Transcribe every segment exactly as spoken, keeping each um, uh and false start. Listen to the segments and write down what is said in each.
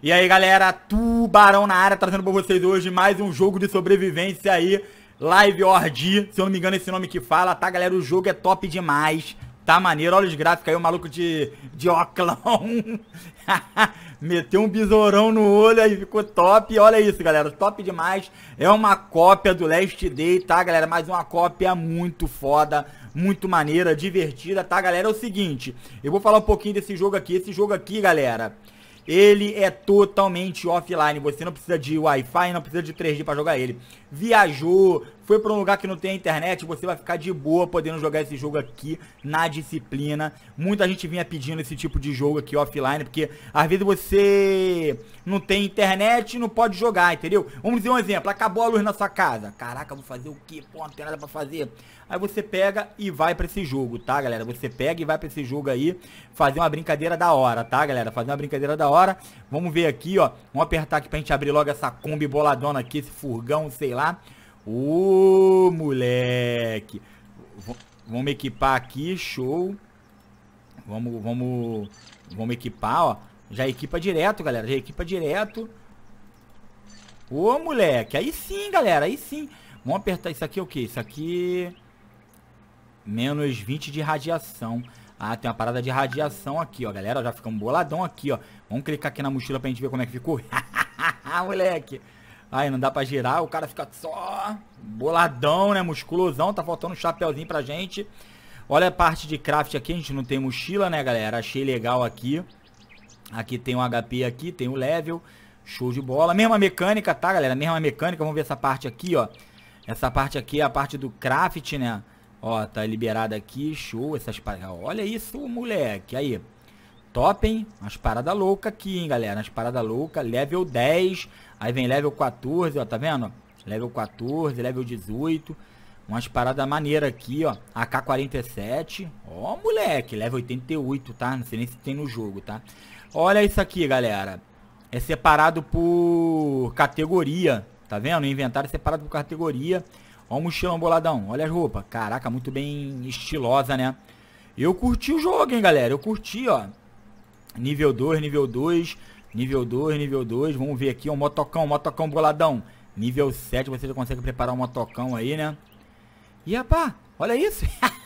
E aí, galera, Tubarão na área, trazendo pra vocês hoje mais um jogo de sobrevivência aí, Live Ordi, se eu não me engano esse nome que fala, tá, galera? O jogo é top demais, tá maneiro, olha os gráficos aí, o maluco de, de óclão, meteu um besourão no olho aí, ficou top, olha isso, galera, top demais, é uma cópia do Last Day, tá, galera? Mas uma cópia muito foda, muito maneira, divertida, tá, galera? É o seguinte, eu vou falar um pouquinho desse jogo aqui, esse jogo aqui, galera... Ele é totalmente offline, você não precisa de Wi-Fi, não precisa de três G pra jogar ele. Viajou, foi pra um lugar que não tem internet, você vai ficar de boa podendo jogar esse jogo aqui na disciplina. Muita gente vinha pedindo esse tipo de jogo aqui offline, porque às vezes você não tem internet e não pode jogar, entendeu? Vamos dizer um exemplo, acabou a luz na sua casa. Caraca, vou fazer o quê? Pô, não tem nada pra fazer. Aí você pega e vai pra esse jogo, tá, galera? Você pega e vai pra esse jogo aí, fazer uma brincadeira da hora, tá, galera? Fazer uma brincadeira da hora. Vamos ver aqui, ó. Vamos apertar aqui pra gente abrir logo essa Kombi boladona aqui, esse furgão, sei lá. Ô, moleque. V vamos equipar aqui, show. Vamos, vamos, vamos equipar, ó. Já equipa direto, galera. Já equipa direto. Ô, moleque. Aí sim, galera. Aí sim. Vamos apertar isso aqui, o que? Isso aqui... Menos vinte de radiação. Ah, tem uma parada de radiação aqui, ó, galera. Já ficamos boladão aqui, ó. Vamos clicar aqui na mochila pra gente ver como é que ficou. Moleque. Aí, não dá pra girar. O cara fica só boladão, né? Musculosão. Tá faltando um chapéuzinho pra gente. Olha a parte de craft aqui. A gente não tem mochila, né, galera? Achei legal aqui. Aqui tem um H P aqui. Tem o level. Show de bola. Mesma mecânica, tá, galera? Mesma mecânica. Vamos ver essa parte aqui, ó. Essa parte aqui é a parte do craft, né? Ó, tá liberada aqui, show, essas paradas. Olha isso, moleque, aí. Top, hein? Umas paradas loucas aqui, hein, galera. Umas paradas loucas, level dez. Aí vem level quatorze, ó, tá vendo? Level quatorze, level dezoito. Umas paradas maneiras aqui, ó. A K quarenta e sete. Ó, moleque, level oitenta e oito, tá? Não sei nem se tem no jogo, tá? Olha isso aqui, galera. É separado por categoria, tá vendo? O inventário é separado por categoria. Ó o mochilão boladão, olha as roupas. Caraca, muito bem estilosa, né? Eu curti o jogo, hein, galera. Eu curti, ó. Nível dois, nível dois. Nível dois, nível dois. Vamos ver aqui, ó. Motocão, motocão boladão. Nível sete, você já consegue preparar um motocão aí, né? E, rapá, olha isso.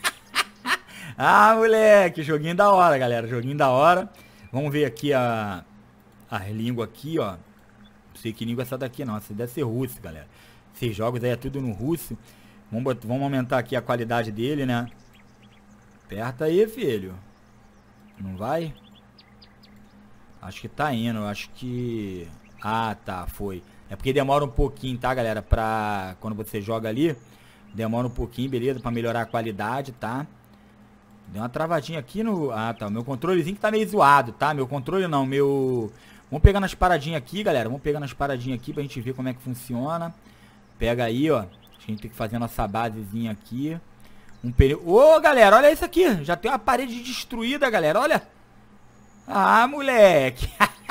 Ah, moleque. Joguinho da hora, galera. Joguinho da hora. Vamos ver aqui a... As línguas aqui, ó. Não sei que língua é essa daqui, não. Essa deve ser russo, galera. Esses jogos aí é tudo no russo. Vamos, botar, vamos aumentar aqui a qualidade dele, né? Aperta aí, filho. Não vai? Acho que tá indo. Acho que... Ah, tá. Foi. É porque demora um pouquinho, tá, galera? Pra... Quando você joga ali, demora um pouquinho, beleza? Pra melhorar a qualidade, tá? Deu uma travadinha aqui no... Ah, tá. O meu controlezinho que tá meio zoado, tá? Meu controle não, meu... Vamos pegar nas paradinhas aqui, galera. Vamos pegar nas paradinhas aqui pra gente ver como é que funciona. Pega aí, ó. A gente tem que fazer a nossa basezinha aqui. Um período... Ô, galera, olha isso aqui. Já tem uma parede destruída, galera. Olha. Ah, moleque.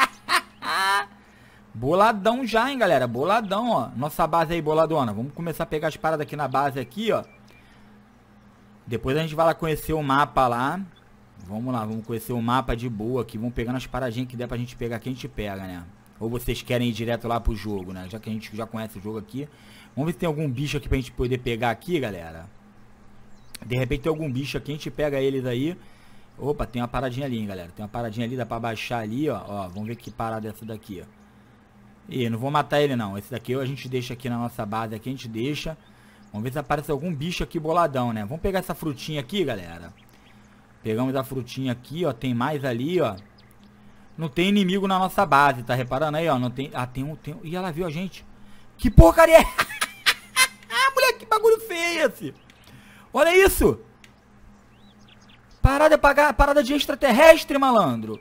Boladão já, hein, galera. Boladão, ó. Nossa base aí, boladona. Vamos começar a pegar as paradas aqui na base aqui, ó. Depois a gente vai lá conhecer o mapa lá. Vamos lá, vamos conhecer o mapa de boa aqui. Vamos pegar nas paradinhas que der pra gente pegar aqui, a gente pega, né? Ou vocês querem ir direto lá pro jogo, né? Já que a gente já conhece o jogo aqui. Vamos ver se tem algum bicho aqui pra gente poder pegar aqui, galera. De repente tem algum bicho aqui, a gente pega eles aí. Opa, tem uma paradinha ali, hein, galera. Tem uma paradinha ali, dá pra baixar ali, ó. Ó, vamos ver que parada é essa daqui, ó. Ih, não vou matar ele não. Esse daqui a gente deixa aqui na nossa base aqui, a gente deixa. Vamos ver se aparece algum bicho aqui boladão, né? Vamos pegar essa frutinha aqui, galera. Pegamos a frutinha aqui, ó. Tem mais ali, ó. Não tem inimigo na nossa base, tá reparando aí, ó? Não tem... Ah, tem um... Tem um... Ih, ela viu a gente. Que porcaria é? Ah, moleque, que bagulho feio esse. Olha isso. Parada, pagar, parada de extraterrestre, malandro.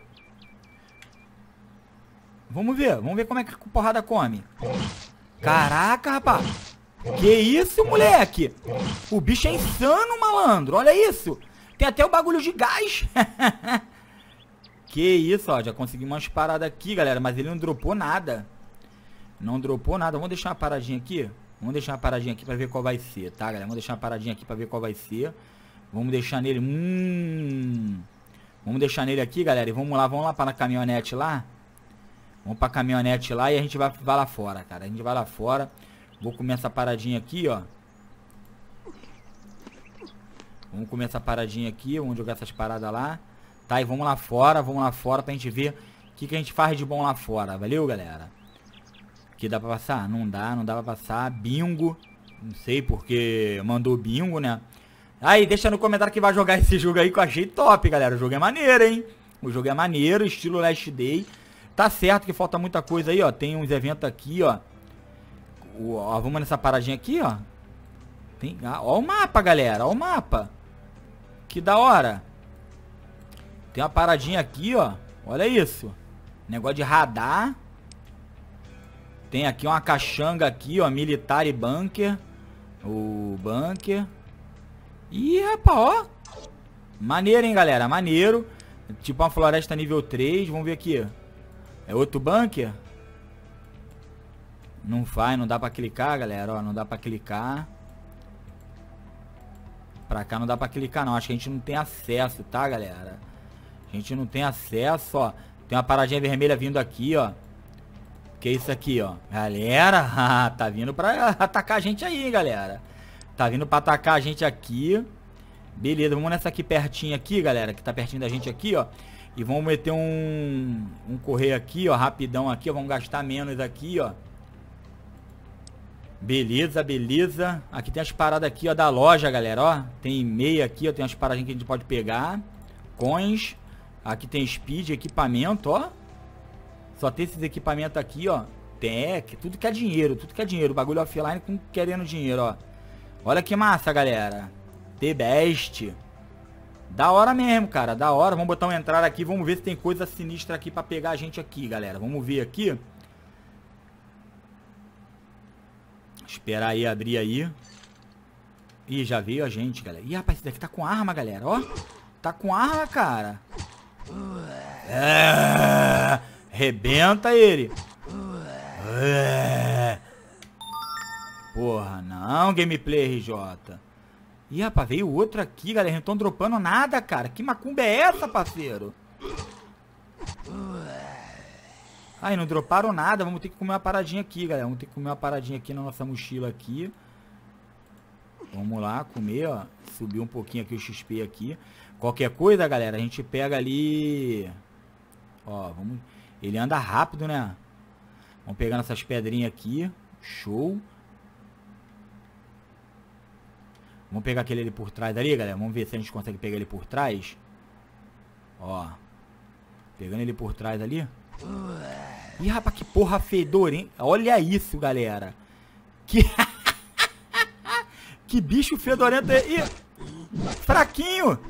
Vamos ver. Vamos ver como é que a porrada come. Caraca, rapaz. Que isso, moleque. O bicho é insano, malandro. Olha isso. Tem até o bagulho de gás. Que isso, ó. Já conseguimos umas paradas aqui, galera. Mas ele não dropou nada. Não dropou nada. Vamos deixar uma paradinha aqui. Vamos deixar uma paradinha aqui pra ver qual vai ser, tá, galera? Vamos deixar uma paradinha aqui pra ver qual vai ser. Vamos deixar nele... Hum... Vamos deixar nele aqui, galera. E vamos lá, vamos lá para a caminhonete lá. Vamos pra caminhonete lá e a gente vai, vai lá fora, cara. A gente vai lá fora. Vou comer essa paradinha aqui, ó. Vamos comer essa paradinha aqui. Vamos jogar essas paradas lá. Tá, e vamos lá fora. Vamos lá fora pra gente ver o que, que a gente faz de bom lá fora. Valeu, galera? Aqui dá pra passar? Não dá, não dá pra passar. Bingo. Não sei porque mandou bingo, né? Aí, deixa no comentário que vai jogar esse jogo aí que eu achei top, galera. O jogo é maneiro, hein? O jogo é maneiro, estilo Last Day. Tá certo que falta muita coisa aí, ó. Tem uns eventos aqui, ó. O, ó vamos nessa paradinha aqui, ó. Tem, ah, ó o mapa, galera. Ó o mapa. Que da hora. Tem uma paradinha aqui, ó. Olha isso. Negócio de radar. Tem aqui uma caixanga aqui, ó. Militar e bunker. O bunker. Ih, rapaz, ó. Maneiro, hein, galera. Maneiro. Tipo uma floresta nível três. Vamos ver aqui. É outro bunker? Não vai, não dá pra clicar, galera. Ó, não dá pra clicar. Pra cá não dá pra clicar, não. Acho que a gente não tem acesso, tá, galera? A gente não tem acesso, ó. Tem uma paradinha vermelha vindo aqui, ó. Que é isso aqui, ó. Galera, tá vindo pra atacar a gente aí, hein, galera. Tá vindo pra atacar a gente aqui. Beleza, vamos nessa aqui pertinho aqui, galera. Que tá pertinho da gente aqui, ó. E vamos meter um... Um correio aqui, ó. Rapidão aqui, ó. Vamos gastar menos aqui, ó. Beleza, beleza. Aqui tem as paradas aqui, ó, da loja, galera, ó. Tem meia aqui, ó. Tem umas paradinhas que a gente pode pegar. Coins. Aqui tem speed, equipamento, ó. Só tem esses equipamentos aqui, ó. Tech, tudo que é dinheiro, tudo que é dinheiro. Bagulho offline com querendo dinheiro, ó. Olha que massa, galera. The best. Da hora mesmo, cara, da hora. Vamos botar um entrar aqui, vamos ver se tem coisa sinistra aqui pra pegar a gente aqui, galera. Vamos ver aqui. Esperar aí, abrir aí. Ih, já veio a gente, galera. Ih, rapaz, esse daqui tá com arma, galera, ó. Tá com arma, cara. É... Rebenta ele. É... Porra, não, gameplay R J. Ih, rapaz, veio outro aqui, galera. Não estão dropando nada, cara. Que macumba é essa, parceiro? Aí, não droparam nada. Vamos ter que comer uma paradinha aqui, galera. Vamos ter que comer uma paradinha aqui na nossa mochila aqui. Vamos lá, comer, ó. Subir um pouquinho aqui o X P aqui. Qualquer coisa, galera, a gente pega ali... Ó, vamos... Ele anda rápido, né? Vamos pegar essas pedrinhas aqui. Show. Vamos pegar aquele ali por trás ali, galera. Vamos ver se a gente consegue pegar ele por trás. Ó. Pegando ele por trás ali. Ih, rapaz, que porra fedor, hein? Olha isso, galera. Que... que bicho fedorento é... Ih, fraquinho.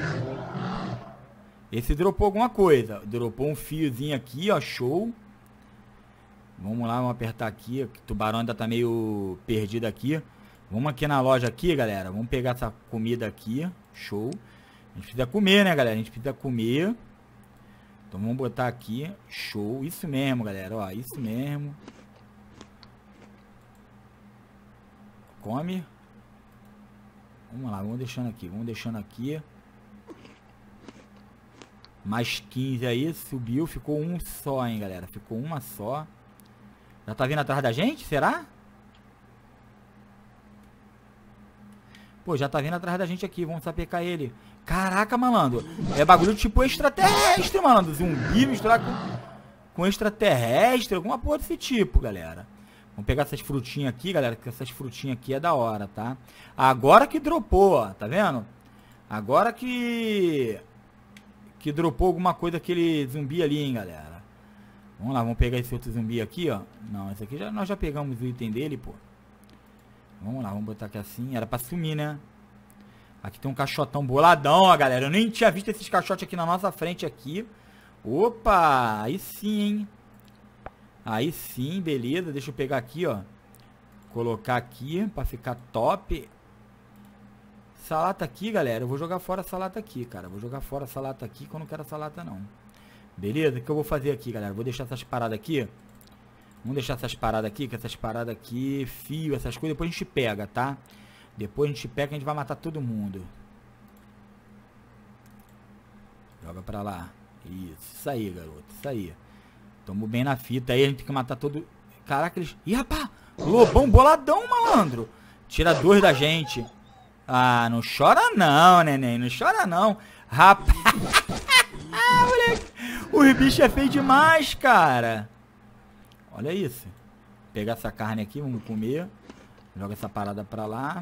Esse dropou alguma coisa. Dropou um fiozinho aqui, ó. Show. Vamos lá, vamos apertar aqui. O tubarão ainda tá meio perdido aqui. Vamos aqui na loja aqui, galera. Vamos pegar essa comida aqui. Show. A gente precisa comer, né, galera? A gente precisa comer. Então vamos botar aqui. Show. Isso mesmo, galera. Ó, isso mesmo. Come. Vamos lá, vamos deixando aqui. Vamos deixando aqui. Mais quinze aí. Subiu. Ficou um só, hein, galera. Ficou uma só. Já tá vindo atrás da gente? Será? Pô, já tá vindo atrás da gente aqui. Vamos sapecar ele. Caraca, malandro. É bagulho tipo extraterrestre, malandro. Zumbi misturado com, com extraterrestre. Alguma porra desse tipo, galera. Vamos pegar essas frutinhas aqui, galera. Que essas frutinhas aqui é da hora, tá? Agora que dropou, ó. Tá vendo? Agora que... Que dropou alguma coisa aquele zumbi ali, hein, galera. Vamos lá, vamos pegar esse outro zumbi aqui, ó. Não, esse aqui já, nós já pegamos o item dele, pô. Vamos lá, vamos botar aqui assim. Era pra sumir, né? Aqui tem um caixotão boladão, ó, galera. Eu nem tinha visto esses caixotes aqui na nossa frente aqui. Opa, aí sim, hein. Aí sim, beleza. Deixa eu pegar aqui, ó. Colocar aqui pra ficar top. Essa lata aqui, galera. Eu vou jogar fora essa lata aqui, cara. Vou jogar fora essa lata aqui, que eu não quero essa lata, não. Beleza? O que eu vou fazer aqui, galera? Vou deixar essas paradas aqui. Vamos deixar essas paradas aqui, que essas paradas aqui, fio, essas coisas, depois a gente pega, tá? Depois a gente pega e a gente vai matar todo mundo. Joga pra lá. Isso, isso aí, garoto. Isso aí. Tamo bem na fita aí, a gente tem que matar todo... Caraca, eles... Ih, rapaz! Lobão boladão, malandro! Tira dois da gente. Ah, não chora não, neném. Não chora não. Rapaz... Ah, moleque! Os bichos é feio demais, cara. Olha isso. Pegar essa carne aqui, vamos comer. Joga essa parada pra lá.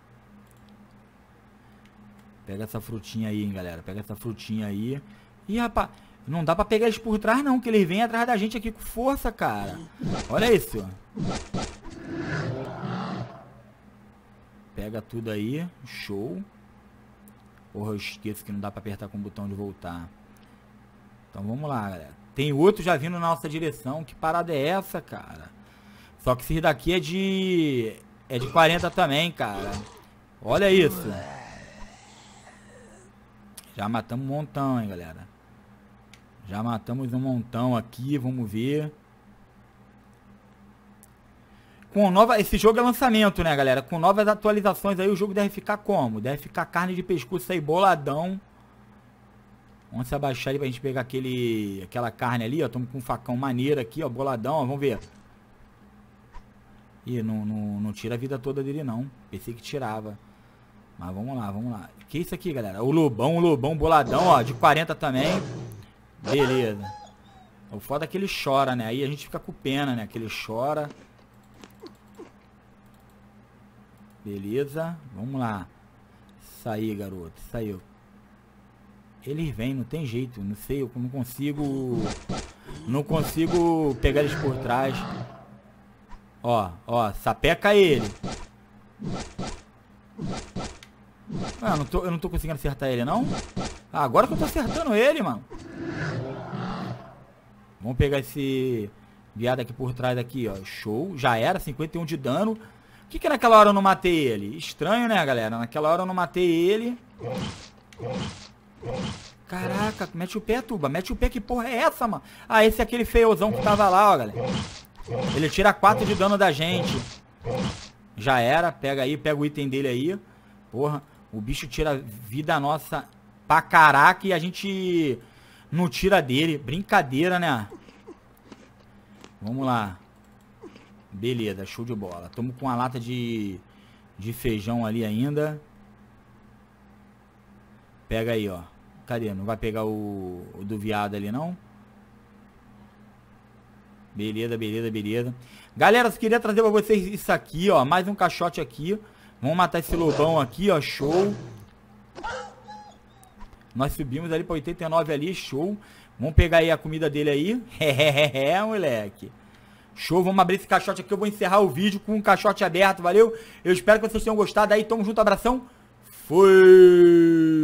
Pega essa frutinha aí, hein, galera. Pega essa frutinha aí. Ih, rapaz... Não dá pra pegar eles por trás, não, que eles vêm atrás da gente aqui com força, cara. Olha isso. Pega tudo aí. Show. Porra, eu esqueço que não dá pra apertar com o botão de voltar. Então vamos lá, galera. Tem outro já vindo na nossa direção. Que parada é essa, cara? Só que esse daqui é de... É de quarenta também, cara. Olha isso. Já matamos um montão, hein, galera. Já matamos um montão aqui, vamos ver. Com nova... Esse jogo é lançamento, né, galera? Com novas atualizações aí, o jogo deve ficar como? Deve ficar carne de pescoço aí, boladão. Vamos se abaixar ali pra gente pegar aquele... Aquela carne ali, ó. Estamos com um facão maneiro aqui, ó, boladão, ó. Vamos ver. Ih, não, não, não tira a vida toda dele, não. Pensei que tirava. Mas vamos lá, vamos lá. Que isso aqui, galera? O lobão, o lobão boladão, ó. De quarenta também. Beleza. O foda é que ele chora, né? Aí a gente fica com pena, né? Que ele chora. Beleza. Vamos lá. Isso aí, garoto. Isso aí. Eles vêm, não tem jeito. Não sei, eu não consigo... Não consigo pegar eles por trás. Ó, ó. Sapeca ele. Ah, não tô, eu não tô conseguindo acertar ele, não? Ah, agora que eu tô acertando ele, mano. Vamos pegar esse viado aqui por trás aqui, ó. Show. Já era, cinquenta e um de dano. O que que naquela hora eu não matei ele? Estranho, né, galera? Naquela hora eu não matei ele. Caraca, mete o pé, Tuba. Mete o pé, que porra é essa, mano? Ah, esse é aquele feiozão que tava lá, ó, galera. Ele tira quatro de dano da gente. Já era. Pega aí, pega o item dele aí. Porra, o bicho tira vida nossa pra caraca e a gente... Não tira dele. Brincadeira, né? Vamos lá. Beleza, show de bola. Tamo com uma lata de, de feijão ali ainda. Pega aí, ó. Cadê? Não vai pegar o, o do viado ali, não? Beleza, beleza, beleza. Galera, eu queria trazer pra vocês isso aqui, ó. Mais um caixote aqui. Vamos matar esse lobão aqui, ó. Show. Nós subimos ali pra oitenta e nove ali, show. Vamos pegar aí a comida dele aí. É, moleque. Show, vamos abrir esse caixote aqui. Eu vou encerrar o vídeo com um caixote aberto, valeu? Eu espero que vocês tenham gostado aí. Tamo junto, abração. Fui!